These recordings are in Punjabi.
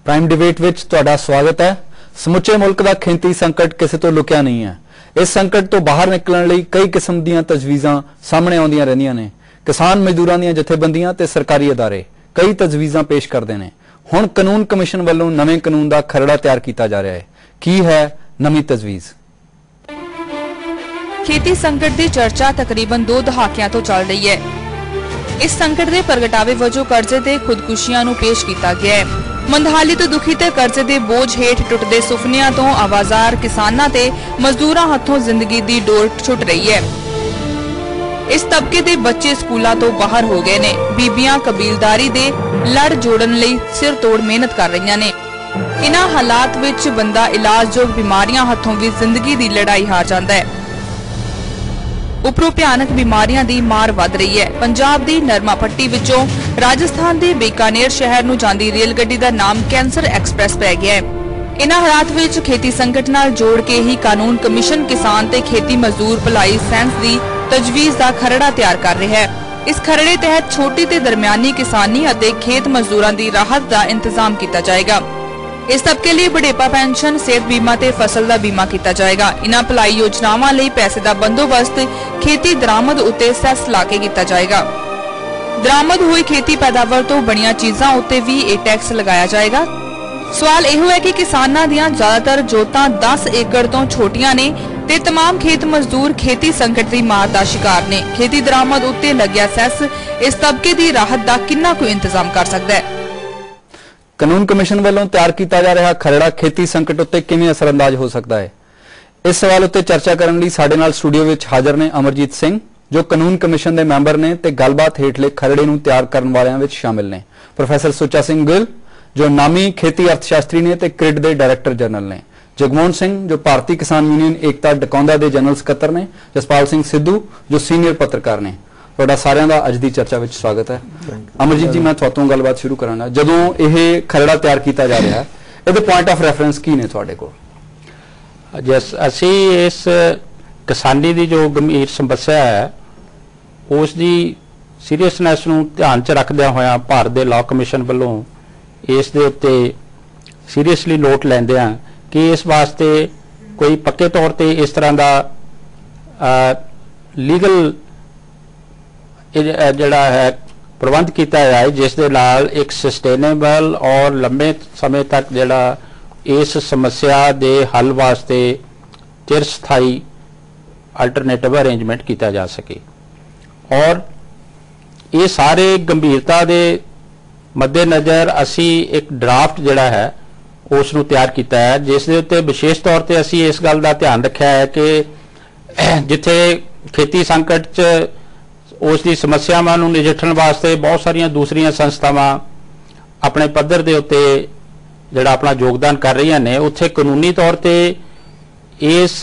प्राइम डिबेट विच तुहाडा स्वागत है। समुचे मुल्क का खेती संकट किसी तो लुकिया नहीं है। इस संकट तो बाहर निकलण लई कई किस्म दीयां तजवीज़ां सामने आउंदियां रहिंदियां ने। किसान मजदूरां दीयां जथेबंदियां ते सरकारी अदारे कई तजवीज़ां पेश करदे ने। हुण कानून कमिशन वल्लों नवें कानून का खरड़ा तैयार किया जा रहा है। की है नवीं तजवीज़? खेती संकट की चर्चा तकरीबन 2 दहाकियां तो चल रही है। इस संकट के प्रगटावे वजों कर्जे ते खुदकुशियां नूं पेश किया गया है। मंदहाली तो दुखी ते कर्जे दे बोझ हेठ टुटदे सुफनियां तो आवाजार किसानां ते मजदूरां हथों जिंदगी दी डोर छुट रही है। इस तबके दे बच्चे स्कूलों तो बाहर हो गए ने। बीबियां कबीलदारी दे लड़ जोड़न लई सिर तोड़ मेहनत कर रही ने। इन्हां हालात विच बंदा इलाज जोग बीमारियां हथों भी जिंदगी दी लड़ाई हार जांदा है। उपरों भयानक बीमारियां दी मार वध रही है। पंजाब दी नरमा पट्टी विचों राजस्थान दे बीकानेर शहर नूं जांदी रेलगड्डी दा नाम कैंसर एक्सप्रैस पै गया है। इन्हां हालात विच खेती संकट नाल जोड़ के ही कानून कमिशन किसान ते खेती मजदूर भलाई सैंस दी तजवीज़ दा खरड़ा तैयार कर रहा है। इस खरड़े तहत छोटी ते दरमियानी किसानी अते खेत मजदूरां दी राहत दा इंतजाम किया जाएगा। इस तबके लिए बुढ़ेपा पेंशन, सेहत बीमा ते फसल का बीमा किया जाएगा। इन्हां भलाई योजनावां लई पैसे का बंदोबस्त खेती दरामद उत्ते सैस ला के किया जाएगा। दरामद हुई खेती पैदावार तो बनिया चीज़ां उत्ते भी ये टैक्स लगाया जाएगा। सवाल यह है कि किसानां दियां ज्यादातर जोतां 10 एकड़ तो छोटियां ने ते तमाम खेत मजदूर खेती संकट की मार का शिकार ने। खेती दरामद उत्ते लग्या सैस इस तबके की राहत का कितना कोई इंतजाम कर सकता है? कानून कमिशन वालों तैयार किया जा रहा खरड़ा खेती संकट उत्ते किवें असरअंदाज हो सकता है? इस सवाल उत्ते चर्चा करने लई साडे नाल स्टूडियो विच हाजिर ने अमरजीत सिंह जो कानून कमिशन के मैंबर ने ते गलबात हेठले खरड़े नूं तैयार करने वालियां विच शामिल ने। प्रोफैसर सुच्चा सिंह गिल जो नामी खेती अर्थशास्त्री ने ते क्रिड के डायरैक्टर जनरल ने। जगमोहन सिंह जो भारतीय किसान यूनियन एकता डकौंदा के जनरल सकत्तर ने। जसपाल सिंह सिद्धू जो सीनियर पत्रकार ने। ਤੁਹਾਡਾ ਸਾਰਿਆਂ ਦਾ ਅੱਜ ਦੀ ਚਰਚਾ ਵਿੱਚ ਸਵਾਗਤ ਹੈ। ਅਮਰਜੀਤ ਜੀ ਮੈਂ ਤੁਹਾਤੋਂ ਗੱਲਬਾਤ ਸ਼ੁਰੂ ਕਰਾਂਗਾ। ਜਦੋਂ ਇਹ ਖਰੜਾ ਤਿਆਰ ਕੀਤਾ ਜਾ ਰਿਹਾ ਹੈ ਇਹਦੇ ਪੁਆਇੰਟ ਆਫ ਰੈਫਰੈਂਸ ਕੀ ਨੇ ਤੁਹਾਡੇ ਕੋਲ? ਜਿਸ ਅਸੀਂ ਇਸ ਕਿਸਾਨੀ ਦੀ ਜੋ ਗੰਭੀਰ ਸਮੱਸਿਆ ਹੈ ਉਸ ਦੀ ਸੀਰੀਅਸਨੈਸ ਨੂੰ ਧਿਆਨ 'ਚ ਰੱਖਦਿਆਂ ਹੋਇਆਂ ਭਾਰਤ ਦੇ ਲਾਅ ਕਮਿਸ਼ਨ ਵੱਲੋਂ ਇਸ ਦੇ ਉੱਤੇ ਸੀਰੀਅਸਲੀ ਨੋਟ ਲੈਂਦੇ ਆ ਕਿ ਇਸ ਵਾਸਤੇ ਕੋਈ ਪੱਕੇ ਤੌਰ ਤੇ ਇਸ ਤਰ੍ਹਾਂ ਦਾ ਲੀਗਲ ਜਿਹੜਾ ਹੈ ਪ੍ਰਬੰਧ ਕੀਤਾ ਜਾਏ ਜਿਸ ਦੇ ਨਾਲ ਇੱਕ ਸਸਟੇਨੇਬਲ ਔਰ ਲੰਬੇ ਸਮੇਂ ਤੱਕ ਜਿਹੜਾ ਇਸ ਸਮੱਸਿਆ ਦੇ ਹੱਲ ਵਾਸਤੇ ਚਿਰਸਥਾਈ ਅਲਟਰਨੇਟਿਵ ਅਰੇਂਜਮੈਂਟ ਕੀਤਾ ਜਾ ਸਕੇ। ਔਰ ਇਹ ਸਾਰੇ ਗੰਭੀਰਤਾ ਦੇ ਮੱਦੇਨਜ਼ਰ ਅਸੀਂ ਇੱਕ ਡਰਾਫਟ ਜਿਹੜਾ ਹੈ ਉਸ ਨੂੰ ਤਿਆਰ ਕੀਤਾ ਹੈ ਜਿਸ ਦੇ ਉੱਤੇ ਵਿਸ਼ੇਸ਼ ਤੌਰ ਤੇ ਅਸੀਂ ਇਸ ਗੱਲ ਦਾ ਧਿਆਨ ਰੱਖਿਆ ਹੈ ਕਿ ਜਿੱਥੇ ਖੇਤੀ ਸੰਕਟ 'ਚ ਉਸ ਦੀ ਸਮੱਸਿਆਵਾਂ ਨੂੰ ਨਜਿੱਠਣ ਵਾਸਤੇ ਬਹੁਤ ਸਾਰੀਆਂ ਦੂਸਰੀਆਂ ਸੰਸਥਾਵਾਂ ਆਪਣੇ ਪੱਧਰ ਦੇ ਉੱਤੇ ਜਿਹੜਾ ਆਪਣਾ ਯੋਗਦਾਨ ਕਰ ਰਹੀਆਂ ਨੇ ਉੱਥੇ ਕਾਨੂੰਨੀ ਤੌਰ ਤੇ ਇਸ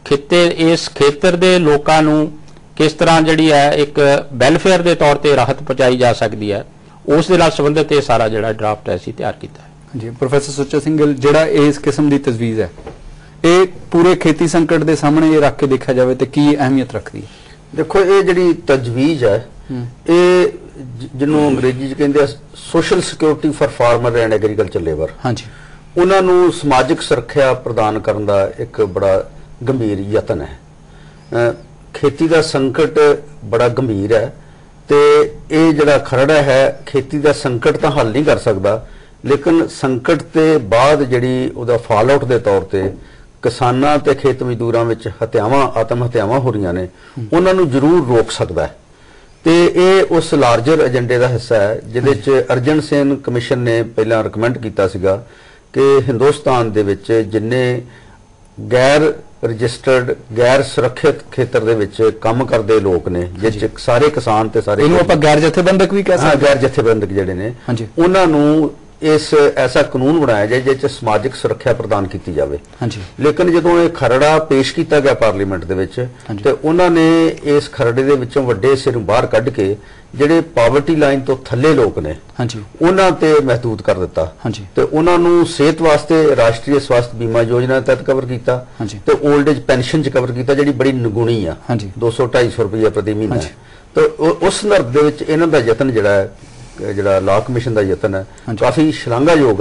ਖੇਤਰ ਦੇ ਲੋਕਾਂ ਨੂੰ ਕਿਸ ਤਰ੍ਹਾਂ ਜਿਹੜੀ ਹੈ ਇੱਕ ਵੈਲਫੇਅਰ ਦੇ ਤੌਰ ਤੇ ਰਾਹਤ ਪਹੁੰਚਾਈ ਜਾ ਸਕਦੀ ਹੈ ਉਸ ਦੇ ਨਾਲ ਸੰਬੰਧਿਤ ਇਹ ਸਾਰਾ ਜਿਹੜਾ ਡਰਾਫਟ ਹੈ ਅਸੀਂ ਤਿਆਰ ਕੀਤਾ ਹੈ। ਜੀ ਪ੍ਰੋਫੈਸਰ ਸੁੱਚਾ ਸਿੰਘ ਗਿੱਲ ਜਿਹੜਾ ਇਸ ਕਿਸਮ ਦੀ ਤਜਵੀਜ਼ ਹੈ ਇਹ ਪੂਰੇ ਖੇਤੀ ਸੰਕਟ ਦੇ ਸਾਹਮਣੇ ਇਹ ਰੱਖ ਕੇ ਦੇਖਿਆ ਜਾਵੇ ਤੇ ਕੀ ਅਹਿਮੀਅਤ ਰੱਖਦੀ ਹੈ? देखो ये जी तजवीज़ है ये जिन्हों अंग्रेजी कहते हैं social security for farmer and agriculture labour. हाँ जी उन्होंने समाजिक सुरक्षा प्रदान करने का एक बड़ा गंभीर यतन है। खेती का संकट बड़ा गंभीर है तो ये जड़ा खरड़ा है खेती का संकट तो हल नहीं कर सकता लेकिन संकट के बाद जी फॉल आउट के तौर पर किसानां ते खेत मजदूरां विच हत्यावां आत्म हत्यावां हो रही ने उन्होंने जरूर रोक सकता है। तो ये उस लार्जर एजेंडे का हिस्सा है जिहदे च अर्जन सेन कमिशन ने पहला रिकमेंड किया सीगा कि हिंदुस्तान दे विच जिन्ने गैर रजिस्टर्ड गैर सुरक्षित खेतर दे विच काम करते लोग ने जिस सारे किसान ते सारे गैर जथेबंधक भी कह सकते गैर जथेबंधक जिहड़े ने उन्होंने इस ऐसा कानून बनाया जाए जिस समाजिक सुरक्षा प्रदान की जाए। लेकिन जो ये खरड़ा पेश किया गया पार्लीमेंट के उन्होंने इस खरड़े के विचों वड्डे सिर बाहर कढ़ के जिहड़े पावर्टी लाइन तो थले लोग ने उन्हां ते महदूद कर दिता ते उन्होंने सेहत वास्ते राष्ट्रीय स्वास्थ्य बीमा योजना तहत कवर किया ते ओल्ड एज पेनशन च कवर किया जिहड़ी बड़ी निगुणी आ 200-250 रुपया प्रति महीना। तो उस संदर्भ दे विच इन्हां दा यतन जिहड़ा है जिहड़ा लॉ कमिशन का यतन है काफ़ी शलाघायोग है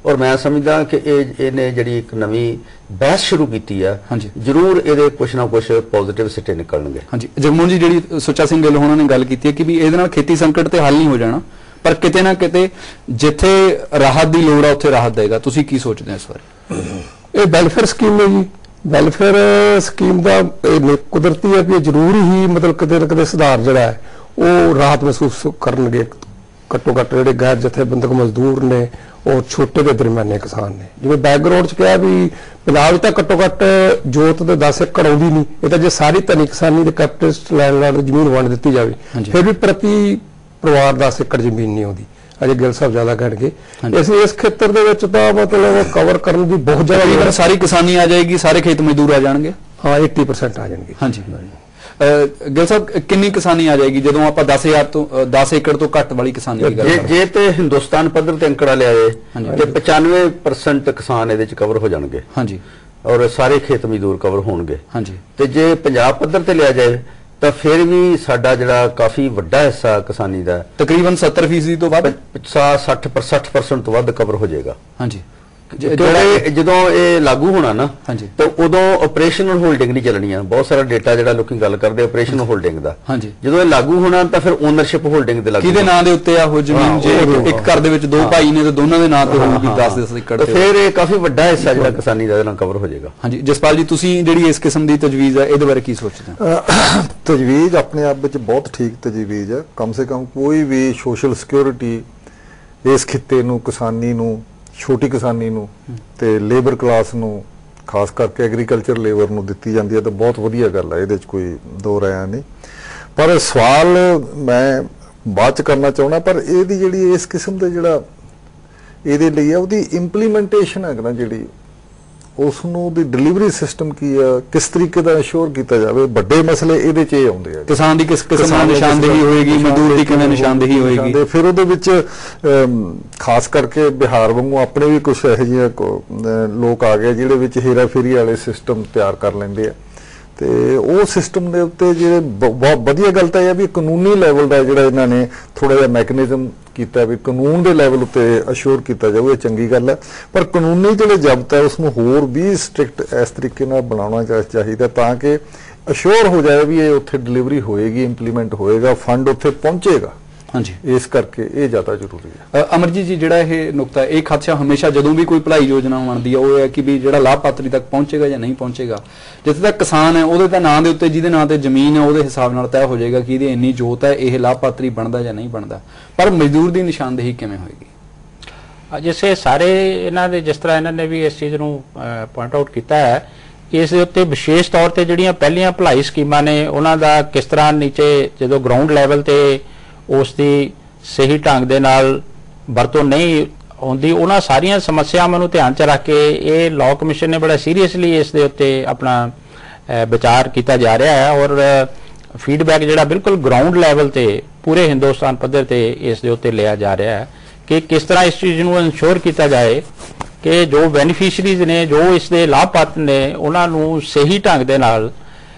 ਔਰ ਮੈਂ ਸਮਝਦਾ ਕਿ ਇਹਨੇ ਜਿਹੜੀ ਇੱਕ ਨਵੀਂ ਬਹਿਸ ਸ਼ੁਰੂ ਕੀਤੀ ਆ, ਜ਼ਰੂਰ ਇਹਦੇ ਕੁਛ ਨਾ ਕੁਛ ਪੋਜ਼ਿਟਿਵ ਸਿੱਟੇ ਨਿਕਲਣਗੇ। ਹਾਂਜੀ ਜਗਮੋਹਨ ਜੀ, ਜਿਹੜੀ ਸੁੱਚਾ ਸਿੰਘ ਗਿੱਲ ਹੋਣਾ ਨੇ ਗੱਲ ਕੀਤੀ ਹੈ ਕਿ ਵੀ ਇਹਦੇ ਨਾਲ ਖੇਤੀ ਸੰਕਟ ਤੇ ਹੱਲ ਨਹੀਂ ਹੋ ਜਾਣਾ, ਪਰ ਕਿਤੇ ਨਾ ਕਿਤੇ ਜਿੱਥੇ ਰਾਹਤ ਦੀ ਲੋੜ ਆ ਉੱਥੇ ਰਾਹਤ ਦੇਗਾ, ਤੁਸੀਂ ਕੀ ਸੋਚਦੇ ਹੋ ਇਸ ਬਾਰੇ? ਇਹ ਵੈਲਫੇਅਰ ਸਕੀਮ ਹੈ ਜੀ। ਵੈਲਫੇਅਰ ਸਕੀਮ ਦਾ ਕੁਦਰਤੀ ਹੈ ਕਿ ਜ਼ਰੂਰ ਹੀ ਮਤਲਬ ਕਿਤੇ ਨਾ ਕਿਤੇ ਸੁਧਾਰ ਜਿਹੜਾ ਹੈ ਉਹ ਰਾਹਤ ਮਹਿਸੂਸ ਕਰਨਗੇ, ਘੱਟੋ ਘੱਟ ਜਿਹੜੇ ਗੈਰ ਜਥੇਬੰਦਕ ਮਜ਼ਦੂਰ ਨੇ ਔਰ ਛੋਟੇ ਤੇ ਦਰਮਿਆਨੇ ਕਿਸਾਨ ਨੇ। ਜਿਵੇਂ ਬੈਕਗਰਾਉਂਡ 'ਚ ਕਿਹਾ ਵੀ ਪੰਜਾਬ 'ਚ ਤਾਂ ਘੱਟੋ ਘੱਟ ਜੋਤ ਦੇ 10 ਏਕੜ ਆਉਂਦੀ ਨਹੀਂ, ਇਹ ਤਾਂ ਜੇ ਸਾਰੀ ਧਨੀ ਕਿਸਾਨੀ ਦੇ ਕੈਪੀਟਲਿਸਟ ਲੈਂਡਲਾਰਡ ਜ਼ਮੀਨ ਵੰਡ ਦਿੱਤੀ ਜਾਵੇ ਫਿਰ ਵੀ ਪ੍ਰਤੀ ਪਰਿਵਾਰ 10 ਏਕੜ ਜ਼ਮੀਨ ਨਹੀਂ ਆਉਂਦੀ। ਅਜੇ ਗਿੱਲ ਸਾਹਿਬ ਜ਼ਿਆਦਾ ਕਹਿਣਗੇ। ਇਸ ਖੇਤਰ ਦੇ ਵਿੱਚ ਤਾਂ ਮਤਲਬ ਕਵਰ ਕਰਨ ਦੀ ਬਹੁਤ ਜ਼ਿਆਦਾ ਸਾਰੀ ਕਿਸਾਨੀ ਆ ਜਾਏਗੀ, ਸਾਰੇ ਖੇਤ ਮਜ਼ਦੂਰ ਆ ਜਾਣਗੇ। ਹਾਂ 80% ਆ ਜਾਣਗੇ। ਹਾਂਜੀ ਗਿੱਲ ਸਾਹਿਬ, ਕਿੰਨੀ ਕਿਸਾਨੀ ਆ ਜਾਏਗੀ ਜਦੋਂ ਆਪਾਂ 10,000 ਤੋਂ 10 ਏਕੜ ਤੋਂ ਘੱਟ ਵਾਲੀ ਕਿਸਾਨੀ ਦੀ ਗੱਲ ਕਰਦੇ? ਜੇ ਤੇ ਹਿੰਦੁਸਤਾਨ ਪੱਧਰ ਤੇ ਅੰਕੜਾ ਲਿਆ ਜਾਏ ਤੇ 95% ਕਿਸਾਨ ਇਹਦੇ ਚ ਕਵਰ ਹੋ ਜਾਣਗੇ। ਹਾਂਜੀ, ਔਰ ਸਾਰੇ ਖੇਤ ਮਜ਼ਦੂਰ ਕਵਰ ਹੋਣਗੇ। ਹਾਂਜੀ, ਤੇ ਜੇ ਪੰਜਾਬ ਪੱਧਰ ਤੇ ਲਿਆ ਜਾਏ ਤਾਂ ਫਿਰ ਵੀ ਸਾਡਾ ਜਿਹੜਾ ਕਾਫੀ ਵੱਡਾ ਹਿੱਸਾ ਕਿਸਾਨੀ ਦਾ ਤਕਰੀਬਨ 70% ਤੋਂ ਵੱਧ 60% ਤੋਂ ਵੱਧ ਕਵਰ ਹੋ ਜਾਏਗਾ। ਹਾਂਜੀ, ਜਦੋਂ ਇਹ ਲਾਗੂ ਹੋਣਾ ਨਾ ਹਾਂਜੀ ਤਾਂ ਉਦੋਂ ਆਪਰੇਸ਼ਨਲ ਹੋਲਡਿੰਗ ਨਹੀਂ ਚੱਲਣੀ ਆ। ਬਹੁਤ ਸਾਰਾ ਡੇਟਾ ਜਿਹੜਾ ਲੋਕੀ ਗੱਲ ਕਰਦੇ ਆਪਰੇਸ਼ਨਲ ਹੋਲਡਿੰਗ ਦਾ, ਹਾਂਜੀ ਜਦੋਂ ਇਹ ਲਾਗੂ ਹੋਣਾ ਤਾਂ ਫਿਰ ਓਨਰਸ਼ਿਪ ਹੋਲਡਿੰਗ ਦੇ ਲਾਗੂ ਕਿਹਦੇ ਨਾਂ ਦੇ ਉੱਤੇ ਆ ਉਹ ਜ਼ਮੀਨ? ਜੇ ਇੱਕ ਘਰ ਦੇ ਵਿੱਚ ਦੋ ਭਾਈ ਨੇ ਤਾਂ ਦੋਨਾਂ ਦੇ ਨਾਂ ਤੇ ਹੋਊਗੀ 10 ਏਕੜ ਤੇ ਫਿਰ ਇਹ ਕਾਫੀ ਵੱਡਾ ਹਿੱਸਾ ਜਿਹੜਾ ਕਿਸਾਨੀ ਦਾ ਇਹਦੇ ਨਾਲ ਕਵਰ ਹੋ ਜਾਏਗਾ। ਹਾਂਜੀ ਜਸਪਾਲ ਜੀ, ਤੁਸੀਂ ਜਿਹੜੀ ਇਸ ਕਿਸਮ ਦੀ ਤਜਵੀਜ਼ ਹੈ ਇਹਦੇ ਬਾਰੇ ਕੀ ਸੋਚਦੇ ਹੋ? ਤਜਵੀਜ਼ ਆਪਣੇ ਆਪ ਵਿੱਚ ਬਹੁਤ ਠੀਕ ਤਜਵੀਜ਼ ਹੈ। ਕਮ ਸੇ ਕਮ ਕੋਈ ਵੀ ਸੋਸ਼ਲ ਸਿਕਿਉਰਿਟੀ ਇਸ ਖਿੱਤੇ ਨੂੰ, ਕਿਸਾਨੀ ਨੂੰ, ਛੋਟੀ ਕਿਸਾਨੀ ਨੂੰ ਤੇ ਲੇਬਰ ਕਲਾਸ ਨੂੰ, ਖਾਸ ਕਰਕੇ ਐਗਰੀਕਲਚਰ ਲੇਬਰ ਨੂੰ ਦਿੱਤੀ ਜਾਂਦੀ ਹੈ ਤਾਂ ਬਹੁਤ ਵਧੀਆ ਗੱਲ ਹੈ, ਇਹਦੇ 'ਚ ਕੋਈ ਦੋ ਰਾਇ ਨਹੀਂ। ਪਰ ਸਵਾਲ ਮੈਂ ਬਾਅਦ 'ਚ ਕਰਨਾ ਚਾਹੁੰਦਾ, ਪਰ ਇਹਦੀ ਜਿਹੜੀ ਇਸ ਕਿਸਮ ਦੇ ਜਿਹੜਾ ਇਹਦੇ ਲਈ ਹੈ ਉਹਦੀ ਇੰਪਲੀਮੈਂਟੇਸ਼ਨ ਹੈ ਨਾ ਜਿਹੜੀ ਉਸ ਨੂੰ ਦੀ ਡਿਲੀਵਰੀ ਸਿਸਟਮ ਕੀ ਆ, ਕਿਸ ਤਰੀਕੇ ਦਾ ਅਸ਼ੋਰ ਕੀਤਾ ਜਾਵੇ, ਵੱਡੇ ਮਸਲੇ ਇਹਦੇ 'ਚ ਇਹ ਆਉਂਦੇ ਆ। ਕਿਸਾਨ ਦੀ ਕਿਸ ਕਿਸਮ ਦੀ ਨਿਸ਼ਾਨਦੇਹੀ ਹੋਏਗੀ, ਮਜ਼ਦੂਰ ਦੀ ਕਿਵੇਂ ਨਿਸ਼ਾਨਦੇਹੀ ਹੋਏਗੀ, ਫਿਰ ਉਹਦੇ ਵਿੱਚ ਖਾਸ ਕਰਕੇ ਬਿਹਾਰ ਵਾਂਗੂ ਆਪਣੇ ਵੀ ਕੁਝ ਇਹੋ ਜਿਹੇ ਲੋਕ ਆ ਗਏ ਜਿਹੜੇ ਵਿੱਚ ਹੇਰਾਫੇਰੀ ਵਾਲੇ ਸਿਸਟਮ ਤਿਆਰ ਕਰ ਲੈਂਦੇ ਆ। ਤੇ ਉਹ ਸਿਸਟਮ ਦੇ ਉੱਤੇ ਜਿਹੜੇ ਬਹੁਤ ਵਧੀਆ ਗੱਲ ਤਾਂ ਇਹ ਆ ਵੀ ਕਾਨੂੰਨੀ ਲੈਵਲ ਦਾ ਜਿਹੜਾ ਇਹਨਾਂ ਨੇ ਥੋੜਾ ਜਿਹਾ ਮੈਕੈਨਿਜ਼ਮ ਕੀਤਾ ਵੀ ਕਾਨੂੰਨ ਦੇ ਲੈਵਲ ਉੱਤੇ ਅਸ਼ੋਰ ਕੀਤਾ ਜਾਵੇ, ਇਹ ਚੰਗੀ ਗੱਲ ਹੈ। ਪਰ ਕਾਨੂੰਨੀ ਜਿਹੜੇ ਜ਼ਬਤ ਹੈ ਉਸ ਨੂੰ ਹੋਰ ਵੀ ਸਟ੍ਰਿਕਟ ਇਸ ਤਰੀਕੇ ਨਾਲ ਬਣਾਉਣਾ ਚਾਹੀਦਾ ਤਾਂ ਕਿ ਅਸ਼ੋਰ ਹੋ ਜਾਏ ਵੀ ਇਹ ਉੱਥੇ ਡਿਲੀਵਰੀ ਹੋਏਗੀ, ਇੰਪਲੀਮੈਂਟ ਹੋਏਗਾ, ਫੰਡ ਉੱਥੇ ਪਹੁੰਚੇਗਾ। ਹਾਂਜੀ, ਇਸ ਕਰਕੇ ਇਹ ਜ਼ਿਆਦਾ ਜ਼ਰੂਰੀ ਹੈ। ਅਮਰਜੀਤ ਜੀ, ਜਿਹੜਾ ਇਹ ਨੁਕਤਾ, ਇਹ ਖਦਸ਼ਾ ਹਮੇਸ਼ਾ ਜਦੋਂ ਵੀ ਕੋਈ ਭਲਾਈ ਯੋਜਨਾ ਬਣਦੀ ਹੈ ਉਹ ਹੈ ਕਿ ਵੀ ਜਿਹੜਾ ਲਾਭਪਾਤਰੀ ਤੱਕ ਪਹੁੰਚੇਗਾ ਜਾਂ ਨਹੀਂ ਪਹੁੰਚੇਗਾ। ਜਿੱਥੇ ਤੱਕ ਕਿਸਾਨ ਹੈ ਉਹਦੇ ਤਾਂ ਨਾਂ ਦੇ ਉੱਤੇ, ਜਿਹਦੇ ਨਾਂ ਤੇ ਜ਼ਮੀਨ ਹੈ ਉਹਦੇ ਹਿਸਾਬ ਨਾਲ ਤੈਅ ਹੋ ਜਾਏਗਾ ਕਿ ਇਹਦੀ ਇੰਨੀ ਜੋਤ ਹੈ, ਇਹ ਲਾਭਪਾਤਰੀ ਬਣਦਾ ਜਾਂ ਨਹੀਂ ਬਣਦਾ। ਪਰ ਮਜ਼ਦੂਰ ਦੀ ਨਿਸ਼ਾਨਦੇਹੀ ਕਿਵੇਂ ਹੋਏਗੀ? ਜਿਸੇ ਸਾਰੇ ਇਹਨਾਂ ਦੇ, ਜਿਸ ਤਰ੍ਹਾਂ ਇਹਨਾਂ ਨੇ ਵੀ ਇਸ ਚੀਜ਼ ਨੂੰ ਪੁਆਇੰਟ ਆਊਟ ਕੀਤਾ ਹੈ, ਇਸ ਦੇ ਉੱਤੇ ਵਿਸ਼ੇਸ਼ ਤੌਰ ਤੇ ਜਿਹੜੀਆਂ ਪਹਿਲੀਆਂ ਭਲਾਈ ਸਕੀਮਾਂ ਨੇ ਉਹਨਾਂ ਦਾ ਕਿਸ ਤਰ੍ਹਾਂ ਨੀਚੇ ਜਦੋਂ ਗਰਾਊਂਡ ਲੈਵਲ ਤੇ ਉਸ ਦੀ ਸਹੀ ਢੰਗ ਦੇ ਨਾਲ ਵਰਤੋਂ ਨਹੀਂ ਹੁੰਦੀ, ਉਹਨਾਂ ਸਾਰੀਆਂ ਸਮੱਸਿਆਵਾਂ ਨੂੰ ਧਿਆਨ 'ਚ ਰੱਖ ਕੇ ਇਹ ਲਾਅ ਕਮਿਸ਼ਨ ਨੇ ਬੜਾ ਸੀਰੀਅਸਲੀ ਇਸ ਦੇ ਉੱਤੇ ਆਪਣਾ ਵਿਚਾਰ ਕੀਤਾ ਜਾ ਰਿਹਾ ਹੈ। ਔਰ ਫੀਡਬੈਕ ਜਿਹੜਾ ਬਿਲਕੁਲ ਗਰਾਊਂਡ ਲੈਵਲ ਤੇ ਪੂਰੇ ਹਿੰਦੁਸਤਾਨ ਪੱਧਰ ਤੇ ਇਸ ਦੇ ਉੱਤੇ ਲਿਆ ਜਾ ਰਿਹਾ ਹੈ ਕਿ ਕਿਸ ਤਰ੍ਹਾਂ ਇਸ ਚੀਜ਼ ਨੂੰ ਇਨਸ਼ੋਰ ਕੀਤਾ ਜਾਏ ਕਿ ਜੋ ਬੈਨੀਫੀਸ਼ੀਅਰੀਜ਼ ਨੇ, ਜੋ ਇਸ ਦੇ ਲਾਭਪਾਤਰ ਨੇ, ਉਹਨਾਂ ਨੂੰ ਸਹੀ ਢੰਗ ਦੇ ਨਾਲ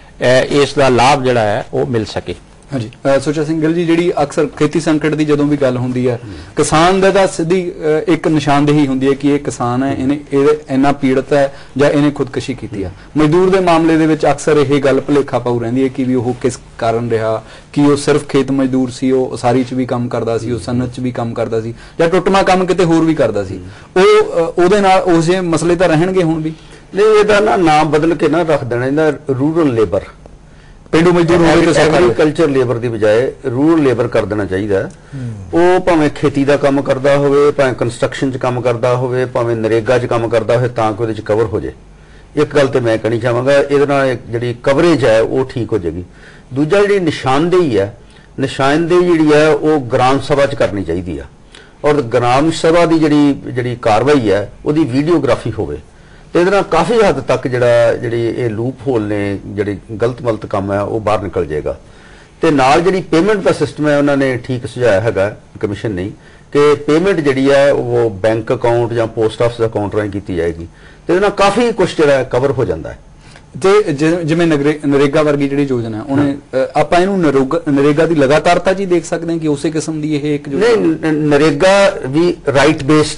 ਇਸ ਦਾ ਲਾਭ ਜਿਹੜਾ ਹੈ ਉਹ ਮਿਲ ਸਕੇ। ਹਾਂਜੀ ਸੁੱਚਾ ਸਿੰਘ ਗਿੱਲ ਜੀ, ਜਿਹੜੀ ਅਕਸਰ ਖੇਤੀ ਸੰਕਟ ਦੀ ਜਦੋਂ ਵੀ ਗੱਲ ਹੁੰਦੀ ਹੈ, ਕਿਸਾਨ ਦਾ ਤਾਂ ਸਿੱਧੀ ਇੱਕ ਨਿਸ਼ਾਨਦੇਹੀ ਹੁੰਦੀ ਹੈ ਕਿ ਇਹ ਕਿਸਾਨ ਹੈ, ਇਹਨੇ ਇੰਨਾ ਪੀੜਤ ਹੈ ਜਾਂ ਇਹਨੇ ਖੁਦਕੁਸ਼ੀ ਕੀਤੀ ਹੈ। ਮਜ਼ਦੂਰ ਦੇ ਮਾਮਲੇ ਦੇ ਵਿੱਚ ਅਕਸਰ ਇਹ ਗੱਲ ਭੁਲੇਖਾ ਪਾਉ ਰਹਿੰਦੀ ਹੈ ਕਿ ਵੀ ਉਹ ਕਿਸ ਕਾਰਨ ਰਿਹਾ, ਕਿ ਉਹ ਸਿਰਫ ਖੇਤ ਮਜ਼ਦੂਰ ਸੀ, ਉਹ ਉਸਾਰੀ 'ਚ ਵੀ ਕੰਮ ਕਰਦਾ ਸੀ, ਉਹ ਸਨਅਤ 'ਚ ਵੀ ਕੰਮ ਕਰਦਾ ਸੀ, ਜਾਂ ਟੁੱਟਵਾਂ ਕੰਮ ਕਿਤੇ ਹੋਰ ਵੀ ਕਰਦਾ ਸੀ। ਉਹਦੇ ਨਾਲ ਉਸ ਜਿਹੇ ਮਸਲੇ ਤਾਂ ਰਹਿਣਗੇ ਹੁਣ ਵੀ। ਨਹੀਂ, ਇਹਦਾ ਨਾ ਨਾਮ ਬਦਲ ਕੇ ਨਾ ਰੱਖ ਦੇਣਾ, ਇਹਦਾ ਰੂਰਲ ਲੇਬਰ, ਪੇਂਡੂ ਮਜ਼ਦੂਰ ਹੋਵੇ ਤੇ ਐਗਰੀਕਲਚਰ ਲੇਬਰ ਦੀ ਬਜਾਏ ਰੂਰਲ ਲੇਬਰ ਕਰ ਦੇਣਾ ਚਾਹੀਦਾ। ਉਹ ਭਾਵੇਂ ਖੇਤੀ ਦਾ ਕੰਮ ਕਰਦਾ ਹੋਵੇ, ਭਾਵੇਂ ਕੰਸਟਰਕਸ਼ਨ 'ਚ ਕੰਮ ਕਰਦਾ ਹੋਵੇ, ਭਾਵੇਂ ਨਰੇਗਾ 'ਚ ਕੰਮ ਕਰਦਾ ਹੋਵੇ, ਤਾਂ ਕਿ ਉਹਦੇ 'ਚ ਕਵਰ ਹੋ ਜਾਏ। ਇੱਕ ਗੱਲ ਤੇ ਮੈਂ ਕਹਿਣੀ ਚਾਹਾਂਗਾ, ਇਹਦੇ ਨਾਲ ਜਿਹੜੀ ਕਵਰੇਜ ਹੈ ਉਹ ਠੀਕ ਹੋ ਜਾਏਗੀ। ਦੂਜਾ, ਜਿਹੜੀ ਨਿਸ਼ਾਨਦੇਹੀ ਹੈ, ਨਿਸ਼ਾਨਦੇਹੀ ਜਿਹੜੀ ਹੈ ਉਹ ਗ੍ਰਾਮ ਸਭਾ 'ਚ ਕਰਨੀ ਚਾਹੀਦੀ ਆ, ਔਰ ਗ੍ਰਾਮ ਸਭਾ ਦੀ ਜਿਹੜੀ ਕਾਰਵਾਈ ਹੈ ਉਹਦੀ ਵੀਡੀਓਗ੍ਰਾਫੀ ਹੋਵੇ ਤੇ ਇਹਦੇ ਨਾਲ ਕਾਫੀ ਹੱਦ ਤੱਕ ਜਿਹੜੀ ਇਹ ਲੂਪ ਹੋਲ ਨੇ, ਜਿਹੜੀ ਗਲਤ ਕੰਮ ਹੈ ਉਹ ਬਾਹਰ ਨਿਕਲ ਜਾਏਗਾ। ਤੇ ਨਾਲ ਜਿਹੜੀ ਪੇਮੈਂਟ ਦਾ ਸਿਸਟਮ ਹੈ ਉਹਨਾਂ ਨੇ ਠੀਕ ਸੁਝਾਇਆ ਹੈਗਾ ਕਮਿਸ਼ਨ ਨੇ ਕਿ ਪੇਮੈਂਟ ਜਿਹੜੀ ਹੈ ਉਹ ਬੈਂਕ ਅਕਾਊਂਟ ਜਾਂ ਪੋਸਟ ਆਫਿਸ ਅਕਾਊਂਟ ਰਾਹੀਂ ਕੀਤੀ ਜਾਏਗੀ ਤੇ ਇਹਦੇ ਨਾਲ ਕਾਫੀ ਕੁਝ ਜਿਹੜਾ ਕਵਰ ਹੋ ਜਾਂਦਾ ਹੈ। ਤੇ ਜਿਵੇਂ ਨਰੇਗਾ ਵਰਗੀ ਜਿਹੜੀ ਯੋਜਨਾ ਹੈ, ਉਹਨੇ ਆਪਾਂ ਇਹਨੂੰ ਨਰੇਗਾ ਦੀ ਲਗਾਤਾਰਤਾ 'ਚ ਹੀ ਦੇਖ ਸਕਦੇ ਹਾਂ ਕਿ ਉਸੇ ਕਿਸਮ ਦੀ ਇਹ ਇੱਕ ਨਹੀਂ, ਨਰੇਗਾ ਵੀ ਰਾਈਟ ਬੇਸਡ ਹੈ।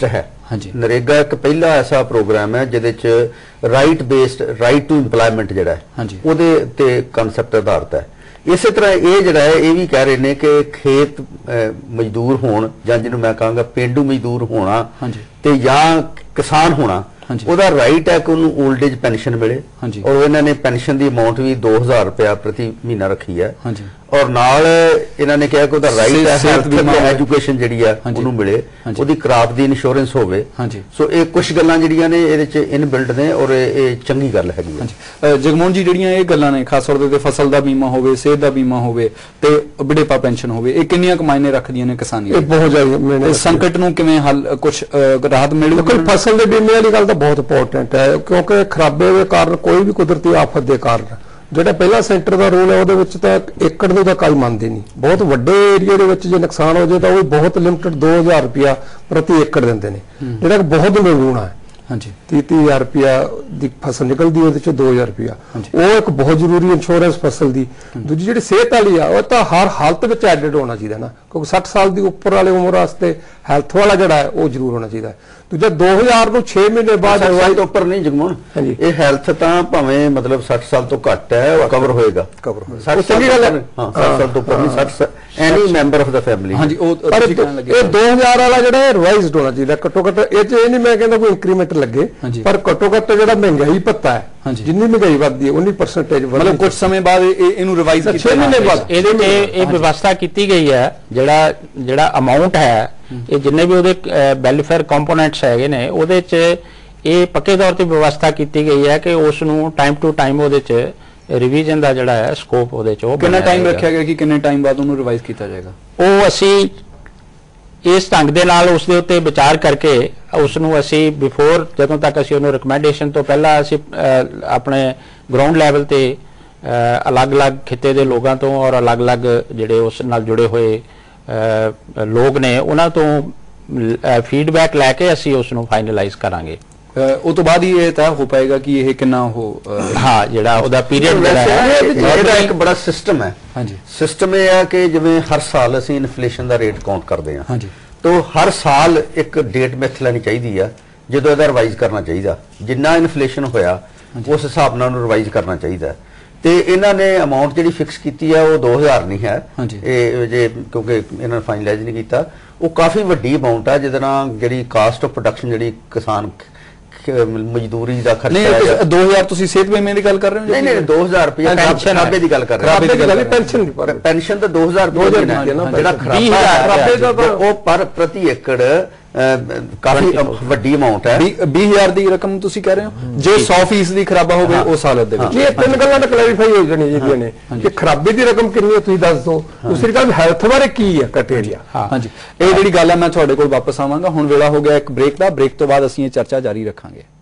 ਹਾਂਜੀ। ਨਰੇਗਾ ਇੱਕ ਪਹਿਲਾ ਐਸਾ ਪ੍ਰੋਗਰਾਮ ਹੈ ਜਿਹਦੇ ਚ right based right to employment ਜਿਹੜਾ ਹੈ ਹਾਂਜੀ। ਉਹਦੇ ਤੇ ਕਨਸੈਪਟ ਆਧਾਰਿਤ ਹੈ। ਇਸੇ ਤਰ੍ਹਾਂ ਇਹ ਜਿਹੜਾ ਹੈ ਇਹ ਵੀ ਕਹਿ ਰਹੇ ਨੇ ਕਿ ਖੇਤ ਮਜ਼ਦੂਰ ਹੋਣ ਜਾਂ ਜਿਹਨੂੰ ਮੈਂ ਕਹਾਂਗਾ ਪੇਂਡੂ ਮਜ਼ਦੂਰ ਹੋਣਾ ਹਾਂਜੀ। ਤੇ ਜਾਂ ਕਿਸਾਨ ਹੋਣਾ, ਹਾਂਜੀ। ਉਹਦਾ ਰਾਈਟ ਹੈ ਕਿ ਉਹਨੂੰ 올ਡ ਏਜ ਪੈਨਸ਼ਨ ਮਿਲੇ। ਹਾਂਜੀ। ਔਰ ਇਹਨਾਂ ਨੇ ਪੈਨਸ਼ਨ ਦੀ ਅਮਾਉਂਟ ਵੀ 2000 ਰੁਪਇਆ ਪ੍ਰਤੀ ਮਹੀਨਾ ਰੱਖੀ ਹੈ। ਹਾਂਜੀ। ਔਰ ਨਾਲ ਇਹਨਾਂ ਨੇ ਕਿਹਾ ਕਿ ਉਹਦਾ ਰਾਈਟ ਹੈ ਸਿਹਤ ਬੀਮਾ ਹੋਵੇ, ਐਜੂਕੇਸ਼ਨ ਜਿਹੜੀ ਆ ਹਾਂਜੀ। ਉਹਨੂੰ ਮਿਲੇ, ਹਾਂਜੀ। ਉਹਦੀ ਕ੍ਰਾਪ ਦੀ ਇੰਸ਼ੋਰੈਂਸ ਹੋਵੇ। ਹਾਂਜੀ। ਸੋ ਇਹ ਕੁਝ ਗੱਲਾਂ ਜਿਹੜੀਆਂ ਨੇ ਇਹਦੇ ਚ ਇਨਬਿਲਟ ਨੇ ਔਰ ਇਹ ਚੰਗੀ ਗੱਲ ਹੈਗੀ ਹੈ। ਹਾਂਜੀ। ਜਗਮੋਹਨ ਜੀ, ਜਿਹੜੀਆਂ ਇਹ ਗੱਲਾਂ ਨੇ ਖਾਸ ਤੌਰ ਤੇ ਫਸਲ ਦਾ ਬੀਮਾ ਹੋਵੇ, ਸਿਹਤ ਦਾ ਬੀਮਾ ਹੋਵੇ ਤੇ ਬੁਢੇਪਾ ਪੈਨਸ਼ਨ ਹੋਵੇ, ਇਹ ਕਿੰਨੀਆਂ ਕਮਾਈਨੇ ਰੱਖਦੀਆਂ ਨੇ ਕਿਸਾਨੀ? ਇਹ ਬਹੁਤ ਜ਼ਿਆਦਾ ਇਸ ਸੰਕਟ ਨੂੰ ਕਿਵੇਂ ਹੱਲ ਕੁਝ ਰਾਹਤ ਮਿਲੂ? ਦੇਖੋ, ਫਸਲ ਦੇ ਬੀਮੇ ਵਾਲੀ ਗੱਲ ਤਾਂ ਬਹੁਤ ਇੰਪੋਰਟੈਂਟ ਹੈ, ਕਿਉਂਕਿ ਖਰਾਬੇ ਦੇ ਕਾਰਨ, ਕੋਈ ਵੀ ਕੁਦਰਤੀ ਆਫਤ ਦੇ ਕਾਰਨ, ਜਿਹੜਾ ਪਹਿਲਾ ਸੈਂਟਰ ਦਾ ਰੂਲ ਹੈ ਉਹਦੇ ਵਿੱਚ ਤਾਂ ਏਕੜ ਨੂੰ ਤਾਂ ਕੋਈ ਮੰਨਦੇ ਨਹੀਂ। ਬਹੁਤ ਵੱਡੇ ਏਰੀਆ ਦੇ ਵਿੱਚ ਜੇ ਨੁਕਸਾਨ ਹੋ ਜਾਏ ਤਾਂ ਉਹ ਬਹੁਤ ਲਿਮਟਿਡ 2000 ਰੁਪਇਆ ਪ੍ਰਤੀ ਏਕੜ ਦਿੰਦੇ ਨੇ, ਜਿਹੜਾ ਬਹੁਤ ਨਿਗੂਣਾ ਹੈ। ਹਾਂਜੀ। 30,000 ਰੁਪਇਆ ਦੀ ਫਸਲ ਨਿਕਲਦੀ ਉਹਦੇ ਚ 2000 ਰੁਪਇਆ, ਉਹ ਇੱਕ ਬਹੁਤ ਜ਼ਰੂਰੀ ਇੰਸ਼ੋਰੈਂਸ ਫਸਲ ਦੀ। ਦੂਜੀ ਜਿਹੜੀ ਸਿਹਤ ਵਾਲੀ ਆ ਉਹ ਤਾਂ ਹਰ ਹਾਲਤ ਵਿੱਚ ਐਡਿਡ ਹੋਣਾ ਚਾਹੀਦਾ ਨਾ, ਕਿਉਂਕਿ 60 ਸਾਲ ਦੀ ਉੱਪਰ ਵਾਲੇ ਉਮਰ ਵਾਸਤੇ ਹੈਲਥ ਵਾਲਾ ਜਿਹੜਾ ਹੈ ਉਹ ਜ਼ਰੂਰ ਹੋਣਾ ਚਾਹੀਦਾ। ਦੂਜਾ 2000 ਨੂੰ 6 ਮਹੀਨੇ ਬਾਅਦ 60 ਸਾਲ ਤੋਂ ਉੱਪਰ ਨਹੀਂ ਜਗਮੋਹਨ, ਇਹ ਹੈਲਥ ਤਾਂ ਭਾਵੇਂ ਮਤਲਬ 60 ਸਾਲ ਤੋਂ ਘੱਟ ਹੈ ਉਹ ਕਵਰ ਹੋਏਗਾ। ਉਹ ਚੰਗੀ ਗੱਲ ਹੈ। ਹਾਂ, 60 ਸਾਲ ਤੋਂ ਉੱਪਰ ਨਹੀਂ, 60 any member of the family. ਹਾਂਜੀ। ਉਹ ਪਰ ਇਹ 2000 ਵਾਲਾ ਜਿਹੜਾ ਰਿਵਾਈਜ਼ਡ ਹੋਣਾ ਚਾਹੀਦਾ ਘੱਟੋ ਘੱਟ। ਇਹ ਚ ਇਹ ਨਹੀਂ ਮੈਂ ਕਹਿੰਦਾ ਕੋਈ ਇੰਕਰੀਮੈਂਟ ਲੱਗੇ, ਪਰ ਘੱਟੋ ਘੱਟ ਜਿਹੜਾ ਮਹਿੰਗਾਈ ਭੱਤਾ ਹੈ, ਜਿੰਨੀ ਮਹਿੰਗਾਈ ਵੱਧਦੀ ਹੈ 19% ਮਤਲਬ ਕੁਝ ਸਮੇਂ ਬਾਅਦ ਇਹਨੂੰ ਰਿਵਾਈਜ਼ ਕੀਤਾ 6 ਮਹੀਨੇ ਬਾਅਦ ਇਹਦੇ ਤੇ ਇਹ ਵਿਵਸਥਾ ਕੀਤੀ ਗਈ ਹੈ। ਜਿਹੜਾ ਅਮਾਉਂਟ ਹੈ, ਇਹ ਜਿੰਨੇ ਵੀ ਉਹਦੇ ਵੈਲਫੇਅਰ ਕੰਪੋਨੈਂਟਸ ਹੈਗੇ ਨੇ, ਉਹਦੇ ਚ ਇਹ ਪੱਕੇ ਤੌਰ ਤੇ ਵਿਵਸਥਾ ਕੀਤੀ ਗਈ ਹੈ ਕਿ ਉਸ ਨੂੰ ਟਾਈਮ ਟੂ ਟਾਈਮ ਉਹਦੇ ਚ ਰਿਵੀਜ਼ਨ ਦਾ ਜਿਹੜਾ ਹੈ ਸਕੋਪ ਉਹਦੇ ਚ ਉਹ ਕਿੰਨਾ ਟਾਈਮ ਰੱਖਿਆ ਗਿਆ ਕਿ ਕਿੰਨੇ ਟਾਈਮ ਬਾਅਦ ਉਹਨੂੰ ਰਿਵਾਈਜ਼ ਕੀਤਾ ਜਾਏਗਾ? ਉਹ ਅਸੀਂ ਇਸ ਢੰਗ ਦੇ ਨਾਲ ਉਸ ਦੇ ਉੱਤੇ ਵਿਚਾਰ ਕਰਕੇ ਉਸ ਨੂੰ ਅਸੀਂ ਬਿਫੋਰ, ਜਦੋਂ ਤੱਕ ਅਸੀਂ ਉਹਨੂੰ ਰਿਕਮੈਂਡੇਸ਼ਨ ਤੋਂ ਪਹਿਲਾਂ ਅਸੀਂ ਆਪਣੇ ਗਰਾਊਂਡ ਲੈਵਲ ਤੇ ਅਲੱਗ-ਅਲੱਗ ਖਿੱਤੇ ਦੇ ਲੋਕਾਂ ਤੋਂ ਔਰ ਅਲੱਗ-ਅਲੱਗ ਜਿਹੜੇ ਉਸ ਨਾਲ ਜੁੜੇ ਹੋਏ ਲੋਕ ਨੇ ਉਹਨਾਂ ਤੋਂ ਫੀਡਬੈਕ ਲੈ ਕੇ ਅਸੀਂ ਉਸ ਨੂੰ ਫਾਈਨਲਾਈਜ਼ ਕਰਾਂਗੇ। ਉਹ ਤੋਂ ਬਾਅਦ ਹੀ ਇਹ ਤੈਅ ਹੋ ਪਾਏਗਾ ਕਿ ਇਹ ਕਿੰਨਾ ਹਾਂ, ਜਿਹੜਾ ਉਹਦਾ ਪੀਰੀਅਡ ਜਿਹੜਾ ਹੈ ਇਹਦਾ ਇੱਕ ਬੜਾ ਸਿਸਟਮ ਹੈ। ਹਾਂਜੀ। ਸਿਸਟਮ ਇਹ ਹੈ ਕਿ ਜਿਵੇਂ ਹਰ ਸਾਲ ਅਸੀਂ ਇਨਫਲੇਸ਼ਨ ਦਾ ਰੇਟ ਕਾਊਂਟ ਕਰਦੇ ਹਾਂ। ਹਾਂਜੀ। ਤੋਂ ਹਰ ਸਾਲ ਇੱਕ ਡੇਟ ਮਿਥ ਲੈਣੀ ਚਾਹੀਦੀ ਆ ਜਦੋਂ ਇਹਦਾ ਰਿਵਾਈਜ਼ ਕਰਨਾ ਚਾਹੀਦਾ। ਜਿੰਨਾ ਇਨਫਲੇਸ਼ਨ ਹੋਇਆ ਉਸ ਹਿਸਾਬ ਨਾਲ ਉਹਨੂੰ ਰਿਵਾਈਜ਼ ਕਰਨਾ ਚਾਹੀਦਾ। ਤੇ ਇਹਨਾਂ ਨੇ ਅਮਾਉਂਟ ਜਿਹੜੀ ਫਿਕਸ ਕੀਤੀ ਹੈ ਉਹ 2000 ਨਹੀਂ ਹੈ, ਇਹ ਜੇ ਕਿਉਂਕਿ ਇਹਨਾਂ ਨੇ ਫਾਈਨਲਾਈਜ਼ ਨਹੀਂ ਕੀਤਾ। ਉਹ ਕਾਫੀ ਵੱਡੀ ਅਮਾਉਂਟ ਹੈ ਜਿਹਦੇ ਨਾਲ ਜਿਹੜੀ ਕਾਸਟ ਆਫ ਪ੍ਰੋਡਕਸ਼ਨ ਜਿਹੜੀ ਕਿਸਾਨ ਮਜ਼ਦੂਰੀ ਦਾ ਖਰਚਾ ਹੈ। 2000 ਤੁਸੀਂ ਸਿਹਤ ਬੀਮੇ ਦੀ ਗੱਲ ਕਰ ਰਹੇ ਹੋ? ਨਹੀਂ 2000 ਰੁਪਏ ਖਰਾਬੇ ਦੀ ਗੱਲ ਕਰ ਰਹੇ ਹਾਂ। ਪੈਨਸ਼ਨ ਤਾਂ 2000 ਜਿਹੜਾ ਖਰਾਬਾ ਹੈ ਉਹ ਪਰ ਪ੍ਰਤੀ ਏਕੜ ਕਾਫੀ ਵੱਡੀ ਅਮਾਉਂਟ ਹੈ। 20000 ਦੀ ਰਕਮ ਤੁਸੀਂ ਕਹਿ ਰਹੇ ਹੋ ਜੇ 100% ਦੀ ਖਰਾਬਾ ਹੋਵੇ ਉਸ ਹਾਲਤ ਦੇ ਵਿੱਚ? ਇਹ ਤਿੰਨ ਗੱਲਾਂ ਤਾਂ ਕਲੈਰੀਫਾਈ ਹੋ ਜਾਣੀ ਜਿਹੜੀਆਂ ਨੇ ਕਿ ਖਰਾਬੇ ਦੀ ਰਕਮ ਕਿੰਨੀ ਹੈ ਤੁਸੀਂ ਦੱਸ ਦਿਓ। ਦੂਸਰੀ ਗੱਲ ਹੈਲਥ ਬਾਰੇ ਕੀ ਹੈ ਕ੍ਰਾਈਟੇਰੀਆ। ਹਾਂਜੀ, ਇਹ ਜਿਹੜੀ ਗੱਲ ਹੈ ਮੈਂ ਤੁਹਾਡੇ ਕੋਲ ਵਾਪਸ ਆਵਾਂਗਾ। ਹੁਣ ਵੇਲਾ ਹੋ ਗਿਆ ਇੱਕ ਬ੍ਰੇਕ ਦਾ। ਬ੍ਰੇਕ ਤੋਂ ਬਾਅਦ ਅਸੀਂ ਇਹ ਚਰਚਾ ਜਾਰੀ ਰੱਖਾਂਗੇ।